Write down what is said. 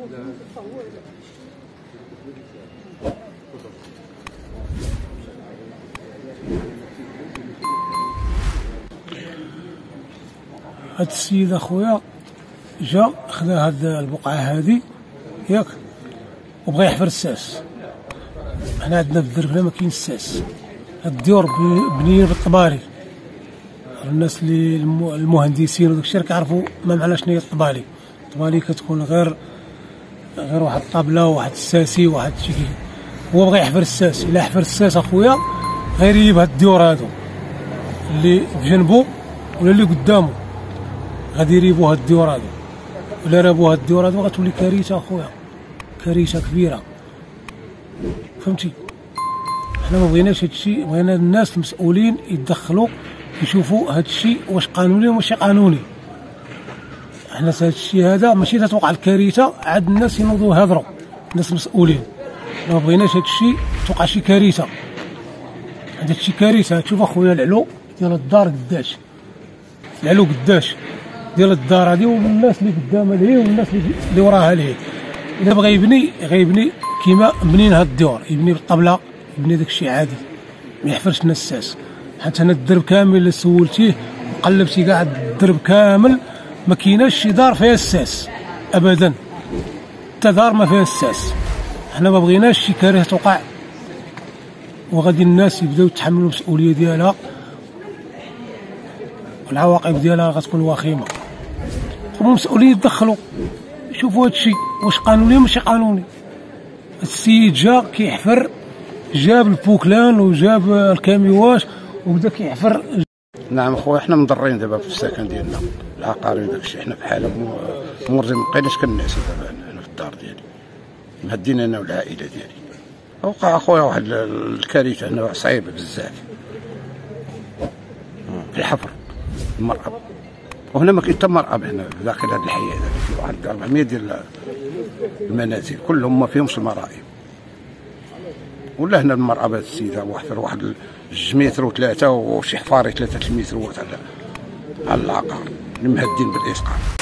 هاد السيد اخويا جا خدا هاد البقعه هادي ياك وبغى يحفر الساس. حنا عندنا في الدرب ما كاين الساس، هاد الديور بنيين بالطبالي. الناس اللي المهندسين وداك الشيء كيعرفوا ما معنى شنو هي الطبالي. الطبالي كتكون غير واحد الطابله وواحد الساسي وواحد شي. هو بغى يحفر الساس. الا حفر الساس اخويا غير يجيب هاد الديور هادو اللي بجنبو ولا اللي قدامو، غادي يريبو هاد الديور هادو. ولا رابو هاد الديور هادو غتولي كارثه اخويا، كارثه كبيره، فهمتي؟ حنا ما بغيناش هادشي، بغينا الناس المسؤولين يتدخلوا يشوفوا هادشي واش قانوني ولا ماشي قانوني. حنا هادشي هذا ماشي تتوقع الكارثه عاد الناس ينوضوا يهضروا، الناس المسؤولين. ما بغيناش هادشي توقع شي كارثه، هادشي كارثه. تشوف اخويا العلو ديال الدار قداش، العلو قداش ديال الدار هادي، والناس اللي قدامها ليه والناس اللي وراها ليه. الا بغى يبني غيبني كيما بنين هاد الديور، يبني بالطبله، يبني داكشي عادي، ما يحفرش لنا الساس. حتى انا الدرب كامل اللي سولتيه وقلبتي كاع الدرب كامل ما كايناش شي دار فيها الساس ابدا، حتى دار ما فيها الساس. حنا ما بغيناش شي كارثه توقع، وغادي الناس يبداو يتحملوا المسؤوليه ديالها، والعواقب ديالها غتكون وخيمه. المسؤولين يتدخلوا يشوفوا هادشي واش قانوني ولا ماشي قانوني. السيد جا كيحفر، جاب البوكلان وجاب الكاميواش وبدا كيحفر. نعم خويا، حنا مضرين دابا في السكن ديالنا، العقاري وداكشي. حنا في حاله مورزين، مابقيناش كنعسو دابا انا في الدار ديالي، مهدين انا والعائله ديالي. وقع اخويا واحد الكارثه هنا صعيبه بزاف في الحفر، المرأب. وهنا ما كاين حتى مرأب هنا في داخل هذا الحي هذا، فيه واحد 400 ديال المنازل كلهم ما فيهمش المرائب. ولا هنا المرأب هذا السيد واحد 2 متر و3 وشي حفاري 3 متر على العقار اللي مهدين بالاسقاط.